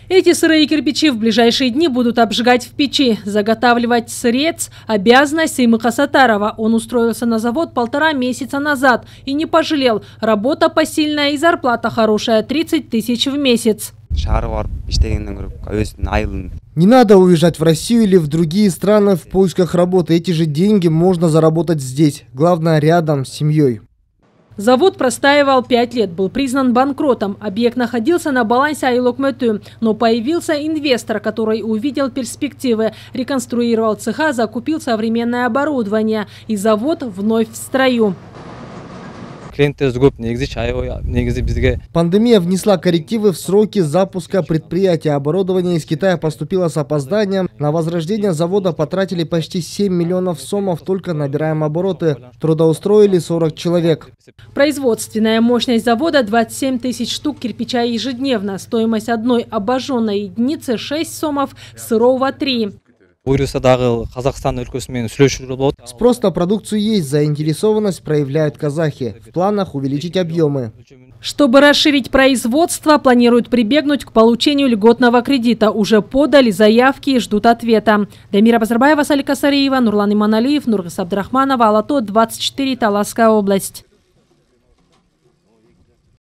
Эти сырые кирпичи в ближайшие дни будут обжигать в печи. Заготавливать сырец – обязанность Сыймыха Сатарова. Он устроился на завод 1,5 месяца назад и не пожалел. Работа посильная и зарплата хорошая – 30 тысяч в месяц. Не надо уезжать в Россию или в другие страны в поисках работы. Эти же деньги можно заработать здесь. Главное, рядом с семьей. Завод простаивал 5 лет, был признан банкротом. Объект находился на балансе Айлокмету, но появился инвестор, который увидел перспективы, реконструировал цеха, закупил современное оборудование, и завод вновь в строю. Пандемия внесла коррективы в сроки запуска предприятия. Оборудование из Китая поступило с опозданием. На возрождение завода потратили почти 7 миллионов сомов, только набираем обороты. Трудоустроили 40 человек. Производственная мощность завода – 27 тысяч штук кирпича ежедневно. Стоимость одной обожженной единицы – 6 сомов, сырого – 3. Спрос на продукцию есть, заинтересованность проявляют казахи. В планах увеличить объемы. Чтобы расширить производство, планируют прибегнуть к получению льготного кредита. Уже подали заявки и ждут ответа. Дамира Базарбаева, Салика Сариева, Нурлан Иманалиев, Нургас Абдрахманова, Алато, 24, Таласская область.